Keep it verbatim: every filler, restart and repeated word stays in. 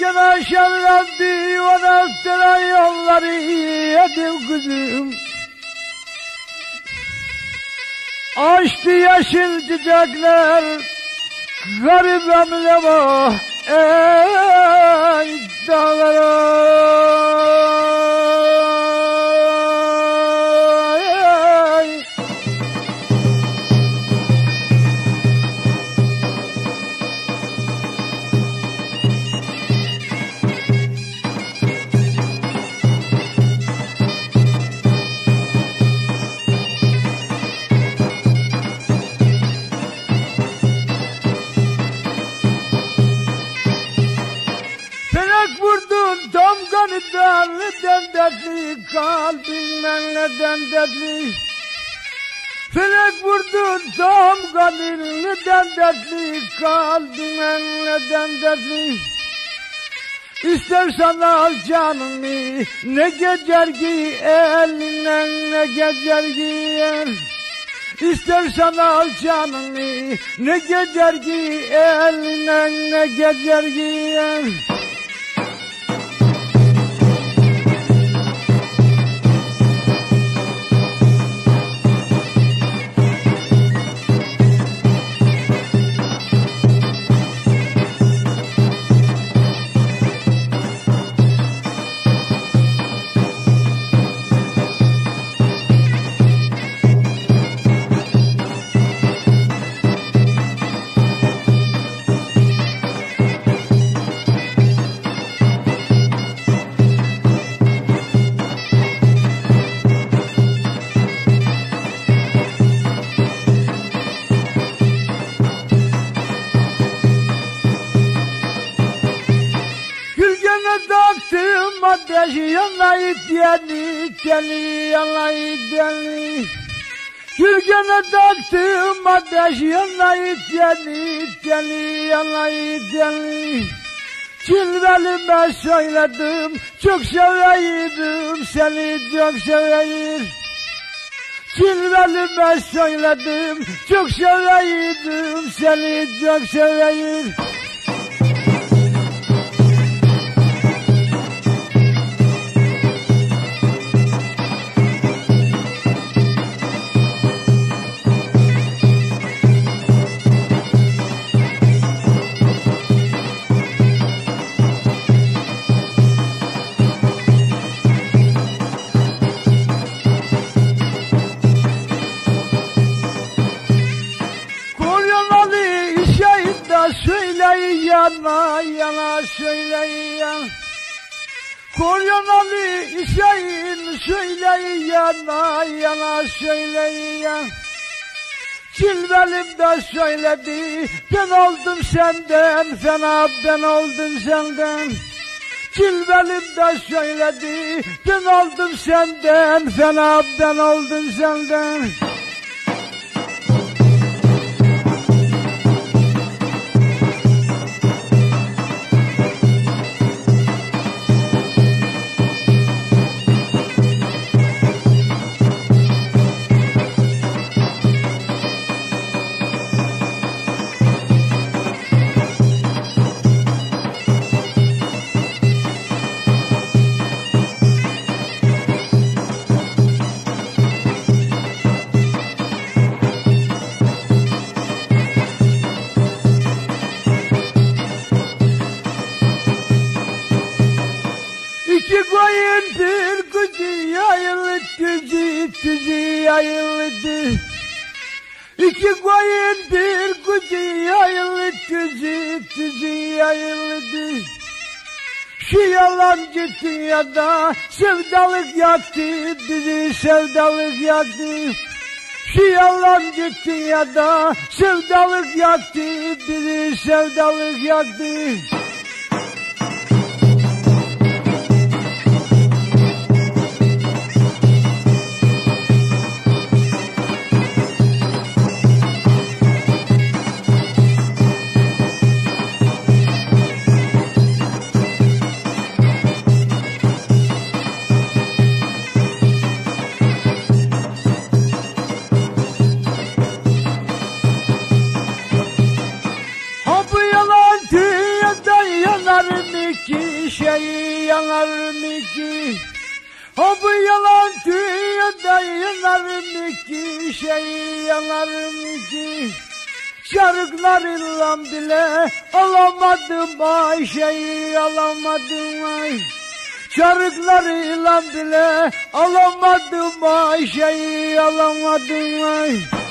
Gene şerlendi vanastıra yolları yedim kızım. Açtı yeşil çiçekler garip emlema ey dağlara. Neden dertli kalbimden neden dertli Felek vurdun tam kalbim neden dertli kalbimden neden dertli İstersen al canımı ne geçer ki elinden ne geçer ki el İstersen al canımı ne geçer ki elinden ne geçer ki el ateş yanayı deli deli yanayı deli Gürgene taktım ateş yanayı deli deli yanayı deli Cilvelime söyledim çok seveydim seni çok seveyim Cilvelime söyledim çok seveydim seni çok seveyim Yana yana söyleyen Koryonalı İsa'nın söyleyen yana yana söyleyen Cilvelimde söyledi ben oldum senden fena ben oldum senden Cilvelimde söyledi ben oldum senden fena ben oldum senden İki koyun bir kuzu yayıldı düzü düzü yayıldı İki koyun bir kuzu yayıldı düzü düzü yayıldı Şu yalancı dünyada sevdalık yaktı bizi sevdalık yaktı Şu yalancı dünyada sevdalık yaktı bizi sevdalık yaktı şey yanar mı ki? Ha bu yalan dünyada yanar mı ki? Şey yanar mı ki? Şarkılarıyla bile alamadım ay, şey alamadım ay. Şarkılarıyla bile alamadım ay, şey alamadım ay.